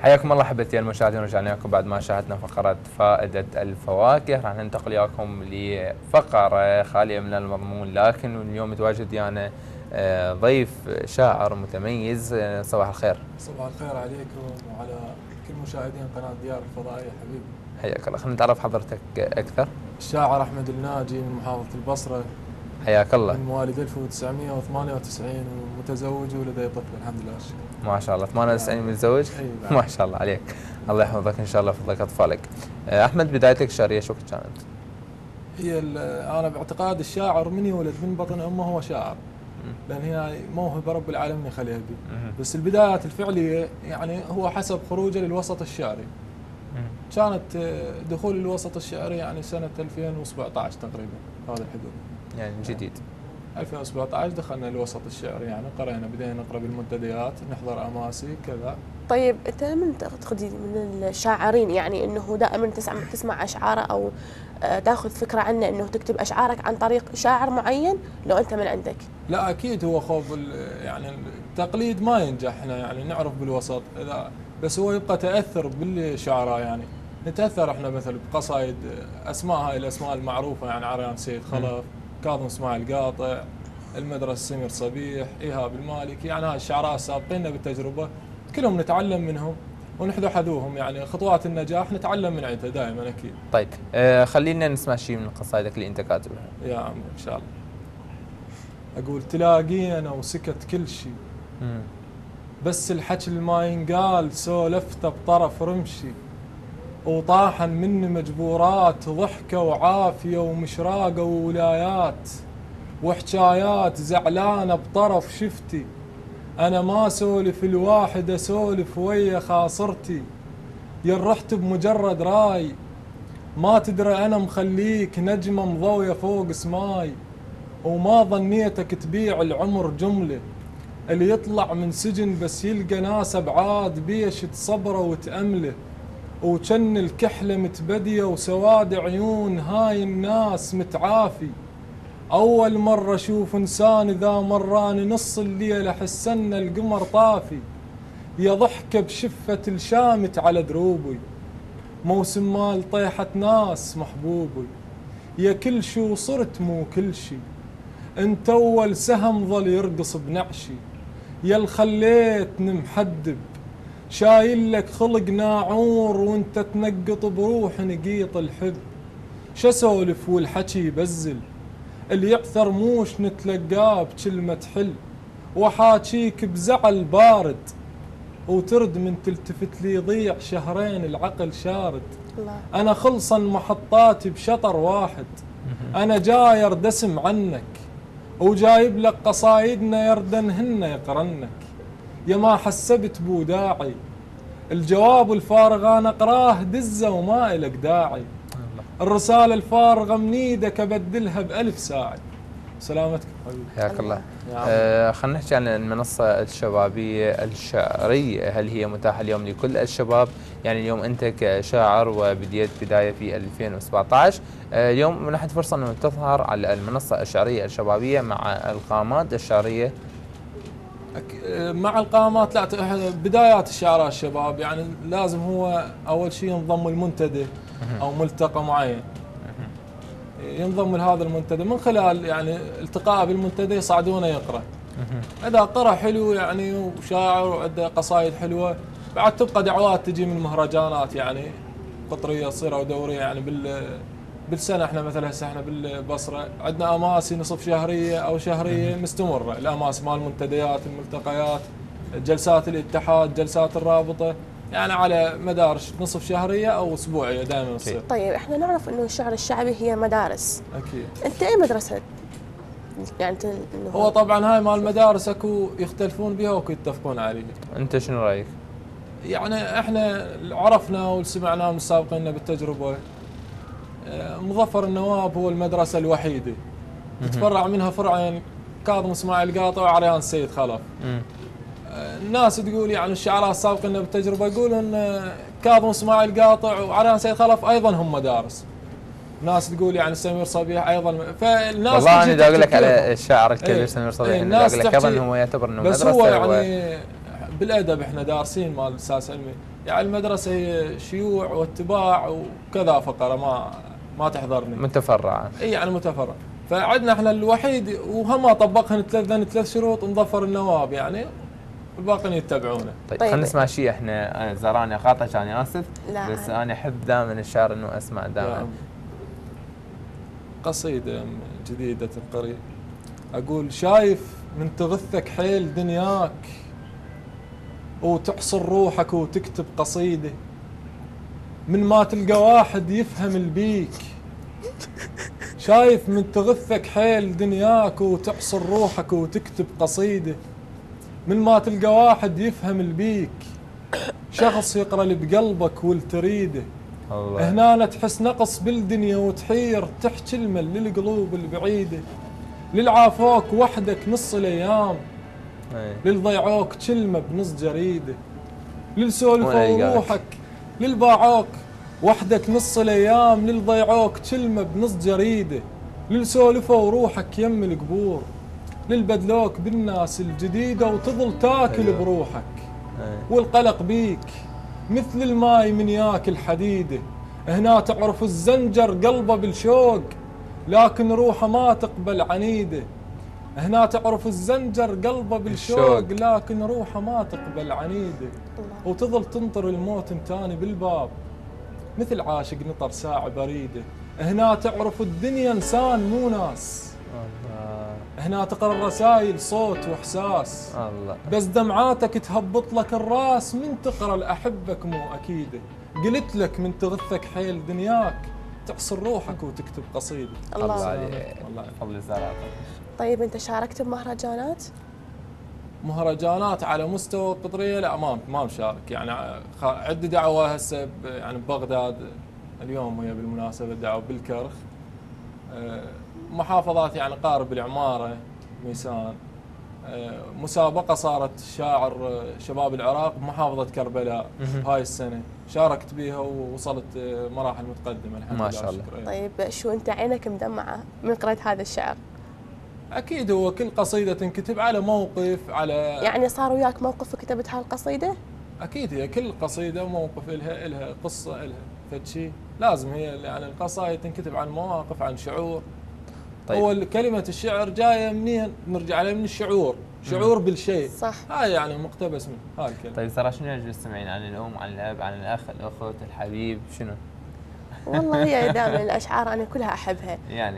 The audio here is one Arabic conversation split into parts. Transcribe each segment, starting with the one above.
حياكم الله احبتي المشاهدين، رجعنا لكم بعد ما شاهدنا فقرة فائدة الفواكه. راح ننتقل وياكم لفقرة خالية من المضمون، لكن اليوم متواجد يعني ضيف شاعر متميز. صباح الخير. صباح الخير عليكم وعلى كل مشاهدين قناة ديار الفضائية حبيبي. حياك الله. خلينا نتعرف حضرتك أكثر. الشاعر أحمد الناجي من محافظة البصرة. حياك الله. من مواليد 1998 ومتزوج ولدي طفل الحمد لله. ما شاء الله. 98 متزوج؟ ما شاء الله عليك. الله يحفظك إن شاء الله ويحفظك أطفالك. أحمد، بدايتك الشعرية شو كانت؟ هي أنا باعتقاد الشاعر من يولد من بطن أمه هو شاعر، لأن هي موهبة رب العالمين يخليها به. بس البدايات الفعلية يعني هو حسب خروجه للوسط الشعري. كانت دخول الوسط الشعري يعني سنة 2017 تقريبا، هذا الحدود. يعني جديد. 2017 دخلنا الوسط الشعري، يعني قرينا، بدينا نقرا بالمنتديات، نحضر اماسي كذا. طيب انت من تعتقد من الشاعرين يعني انه دائما تسمع اشعاره او تاخذ فكره عنه انه تكتب اشعارك عن طريق شاعر معين لو انت من عندك؟ لا اكيد هو خوف يعني التقليد ما ينجح، احنا يعني نعرف بالوسط اذا بس هو يبقى تاثر بالشعراء، يعني نتاثر احنا مثل بقصايد اسماء، هاي الاسماء المعروفه يعني عريان سيد خلف، كاظم اسماعيل قاطع، المدرسه سمير صبيح، ايهاب المالكي، يعني هاي الشعراء السابقين بالتجربه كلهم نتعلم منهم ونحذو حذوهم، يعني خطوات النجاح نتعلم من عندها دائما اكيد. طيب خلينا نسمع شيء من قصائدك اللي انت كاتبها. يا عم ان شاء الله. اقول تلاقينا وسكت كل شيء، بس الحكي اللي ما ينقال سولفته بطرف رمشي، وطاحن مني مجبورات ضحكه وعافيه ومشراقه وولايات وحكايات زعلانه بطرف شفتي. انا ما اسولف الواحد، اسولف ويا خاصرتي، يا رحت بمجرد راي ما تدري انا مخليك نجمه مضويه فوق سماي، وما ظنيتك تبيع العمر جمله، اللي يطلع من سجن بس يلقى ناس ابعاد بيش تصبره وتأمله، وجن الكحله متبديه وسواد عيون هاي الناس متعافي. أول مرة أشوف إنسان إذا مراني نص الليل أحس أن القمر طافي، يا ضحكة بشفة الشامت على دروبي، موسم مال طيحة ناس محبوبي، يا كل شو صرت مو كل شي، انت أول سهم ظل يرقص بنعشي، يا الخليتني محدب شايل لك خلق ناعور وانت تنقط بروح نقيط الحب، شسولف والحكي يبزل، اللي يعثر موش نتلقاه بكلمة حل، وحاكيك بزعل بارد وترد من تلتفت لي يضيع شهرين العقل شارد. الله. أنا خلصا محطاتي بشطر واحد، أنا جاير دسم عنك وجايب لك قصايدنا يردنهن يقرنك، يا ما حسبت بو داعي الجواب الفارغ أنا أقراه دزة وما إلك داعي، الرسالة الفارغة من ايدك ابدلها ب1000 ساعة. سلامتك حبيبي. حياك الله. خلينا نحكي عن المنصة الشبابية الشعرية، هل هي متاحة اليوم لكل الشباب؟ يعني اليوم أنت كشاعر وبديت بداية في 2017، اليوم منحت فرصة أنه تظهر على المنصة الشعرية الشبابية مع القامات الشعرية. مع القامات لا، بدايات الشعراء الشباب يعني لازم هو أول شيء ينضم المنتدى أو ملتقى معين، ينضم لهذا المنتدى، من خلال يعني التقاء بالمنتدى يصعدونه يقرأ. إذا قرأ حلو يعني وشاعر وعنده قصايد حلوة، بعد تبقى دعوات تجي من مهرجانات يعني قطرية تصير أو دورية، يعني بالسنة احنا مثلا هسه احنا بالبصرة عندنا أماسي نصف شهرية أو شهرية مستمرة، الأماس مال المنتديات، الملتقيات، جلسات الاتحاد، جلسات الرابطة، يعني على مدار نصف شهرية أو أسبوعية دائما تصير. طيب احنا نعرف انه الشعر الشعبي هي مدارس. أكيد. انت اي مدرسة؟ يعني هو طبعا هاي مال المدارس اكو يختلفون بها واكو يتفقون عليها. أنت شنو رأيك؟ يعني احنا عرفنا وسمعنا من السابقين بالتجربة، مظفر النواب هو المدرسة الوحيدة يتفرع منها فرعين، كاظم اسماعيل قاطع وعريان سيد خلف. الناس تقول يعني الشعراء السابقين بالتجربة يقولون ان كاظم اسماعيل قاطع وعريان سيد خلف ايضا هم مدارس. ناس تقول يعني سمير صبيح ايضا، فالناس والله انا اقول لك على الشاعر الكبير سمير صبيح، انا اقول لك ايضا هو يعتبر انه بس مدرسة، هو يعني بالادب احنا دارسين مال اساس علمي، يعني المدرسه هي شيوع واتباع وكذا فقره ما تحضرني. متفرعه. اي يعني متفرع. فعندنا احنا الوحيد وهم طبقهن ثلاث شروط نظفر النواب يعني، والباقيين يتبعونه. طيب طيب. خلينا نسمع شيء. احنا زراني قاطعك، انا اسف. لا بس انا احب دائما الشعر انه اسمع دائما. قصيده جديده القريب. اقول شايف من تغثك حيل دنياك وتحصر روحك وتكتب قصيده، من ما تلقى واحد يفهم البيك. شايف من تغثك حيل دنياك وتحصر روحك وتكتب قصيده، من ما تلقى واحد يفهم البيك، شخص يقرا اللي بقلبك والتريده. الله. هنا تحس نقص بالدنيا وتحير تحكي كلمه للقلوب البعيده، للعافوك وحدك نص الايام، للضيعوك كلمه بنص جريده، للسولفوا روحك للباعوك وحدك نص الايام، للضيعوك كلمه بنص جريده، للسولفوا روحك يم القبور، للبدلوك بالناس الجديده وتظل تاكل بروحك. والقلق بيك مثل الماي من ياكل حديده، هنا تعرف الزنجر قلبه بالشوق لكن روحه ما تقبل عنيده. هنا تعرف الزنجر قلبه بالشوق لكن روحه ما تقبل عنيده. وتظل تنطر الموت انتاني بالباب مثل عاشق نطر ساعة بريده. هنا تعرف الدنيا انسان مو ناس، هنا تقرا الرسايل صوت واحساس. الله. بس دمعاتك تهبط لك الراس من تقرا الاحبك مو اكيده. قلت لك من تغثك حيل دنياك تحصر روحك وتكتب قصيده. الله عليك. والله فضل زرعتك. طيب انت شاركت بمهرجانات؟ مهرجانات على مستوى قطريه لا ما مشارك يعني. عندي دعوه هسه يعني ببغداد اليوم وهي بالمناسبه دعوه بالكرخ. محافظات يعني قارب العماره ميسان. مسابقه صارت شاعر شباب العراق بمحافظه كربلاء هاي السنه، شاركت بها ووصلت مراحل متقدمه الحمد لله. ما شاء الله. طيب شو انت عينك مدمعه من قرأت هذا الشعر؟ اكيد هو كل قصيده تنكتب على موقف على يعني صار وياك موقف وكتبت هالقصيده؟ اكيد هي كل قصيده موقف لها قصه لها فد شيء لازم هي يعني القصائد تنكتب عن مواقف عن شعور. طيب. هو كلمه الشعر جايه منين؟ نرجع عليه من الشعور، شعور بالشيء. صح. هاي يعني مقتبس من هاي الكلمه. طيب ترى شنو يجوز تسمعين عن الام، عن الاب، عن الاخ، الاخت، الحبيب، شنو؟ والله هي دائما الاشعار انا كلها احبها.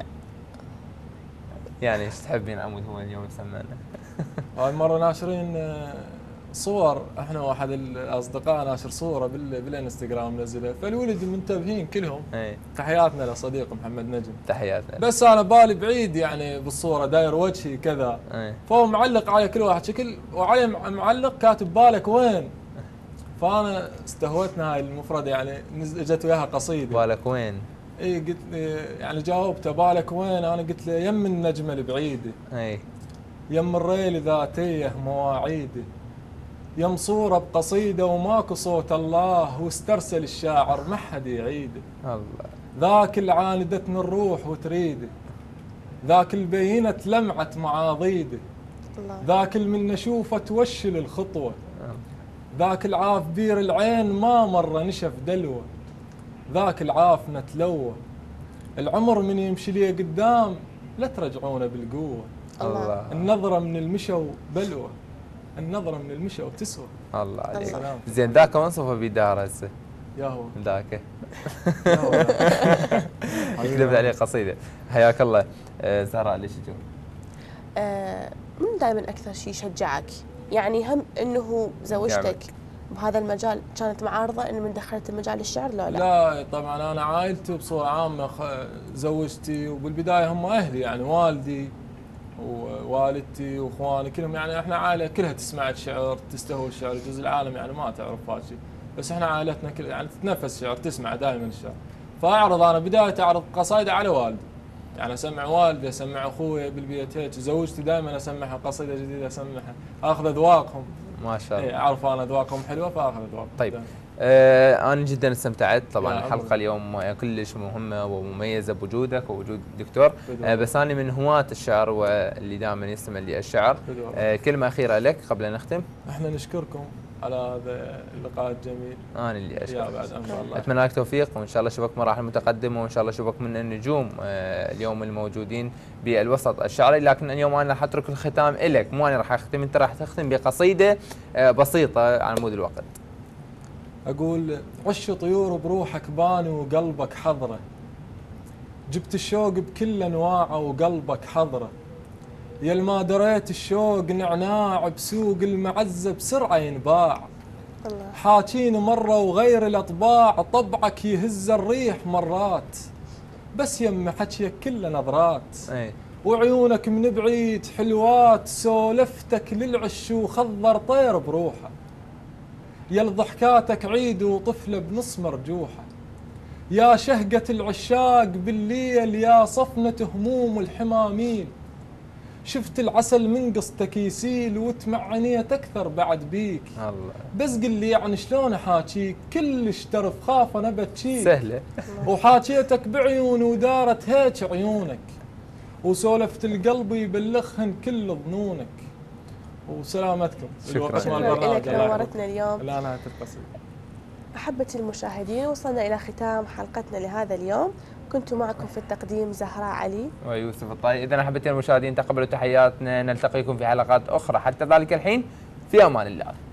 يعني ايش تحبين عمود هو اليوم سمعنا؟ هاي مره ناشرين صور، احنا واحد الاصدقاء ناشر صوره بالانستغرام نزلها، فالولد منتبهين كلهم. تحياتنا لصديق محمد نجم. تحياتنا. بس انا بالي بعيد يعني بالصوره داير وجهي كذا. فهو معلق على كل واحد شكل وعليه معلق كاتب بالك وين. فانا استهوتنا هاي المفردة يعني اجت وياها قصيده. بالك وين؟ اي قلت لي يعني جاوبته بالك وين، انا قلت له يم النجمه البعيده. يم الريل ذاتيه مواعيده. يم صوره بقصيده وماكو صوت الله واسترسل الشاعر ما حد يعيده. الله. ذاك اللي عاندتني الروح وتريده. ذاك اللي بينت لمعه معاضيده. الله. ذاك اللي من نشوفه توشل الخطوه. ذاك العاف بير العين ما مره نشف دلوه. ذاك العافنة تلوه. العمر من يمشي لي قدام لا ترجعونه بالقوة. الله. النظرة من المشى بلوة. النظرة من المشى وتسوى. الله عليك. زين ذاك وصفه بدار هسه. يا هو. ذاك. كتبت عليه قصيدة. حياك الله. زهراء ليش الجو؟ من دائما أكثر شيء شجعك؟ يعني هم إنه زوجتك بهذا المجال كانت معارضة إن من دخلت المجال الشعر لا؟ لا طبعا أنا عائلتي بصورة عامة زوجتي وبالبداية هم أهلي يعني والدي ووالدتي وإخواني كلهم يعني إحنا عائلة كلها تسمع الشعر تستهوي الشعر. جزء العالم يعني ما تعرف هذا الشيء، بس إحنا عائلتنا كلها يعني تتنفس شعر تسمع دائما الشعر. فأعرض أنا بداية أعرض قصائد على والدي، يعني أسمع والدي أسمع أخوي بالبيت هيك. زوجتي دائما أسمعها قصيدة جديدة أسمعها أخذ أذواقهم. ما شاء الله. أعرف أنا أذواقهم حلوة فأخذ أذواقهم. طيب أنا جدا استمتعت طبعا. الحلقة اليوم كلش مهمة ومميزة بوجودك ووجود الدكتور. بس أنا من هواة الشعر واللي دائما يستمع للشعر. كلمة أخيرة لك قبل أن نختم. احنا نشكركم على هذا اللقاء الجميل. انا اللي يا اشكرك. بعد أمر الله. اتمنى لك توفيق، وان شاء الله اشوفك مراحل متقدمه، وان شاء الله اشوفك من النجوم اليوم الموجودين بالوسط الشعري. لكن اليوم انا راح اترك الختام لك، مو انا راح اختم، انت راح تختم بقصيده بسيطه على مود الوقت. اقول عش طيور بروحك باني وقلبك حضره، جبت الشوق بكل انواعه وقلبك حضره، يا ما دريت الشوق نعناع بسوق المعزه بسرعه ينباع، الله. حاكين مره وغير الاطباع طبعك يهز الريح مرات، بس يم حكيك كله نظرات، اي وعيونك من بعيد حلوات، سولفتك للعش وخضر طير بروحه، يا ضحكاتك عيد وطفله بنص مرجوحه، يا شهقة العشاق بالليل، يا صفنة هموم الحمامين، شفت العسل من قصتك يسيل وتمعنيت اكثر بعد بيك، الله بس قل لي يعني شلون احاكيك كلش ترف خاف انا بتشيك، سهله. وحاكيتك بعيون ودارت هيك عيونك، وسولفت القلب يبلغهن كل ظنونك، وسلامتكم. شكراً. الوقت مال شكرا البرنامج لك، الله نورتنا اليوم. لا نهاية القصيدة. أحبتي المشاهدين، وصلنا إلى ختام حلقتنا لهذا اليوم. كنت معكم في التقديم زهراء علي ويوسف الطاي. اذا احبتي المشاهدين تقبلوا تحياتنا، نلتقيكم في حلقات اخرى، حتى ذلك الحين في امان الله.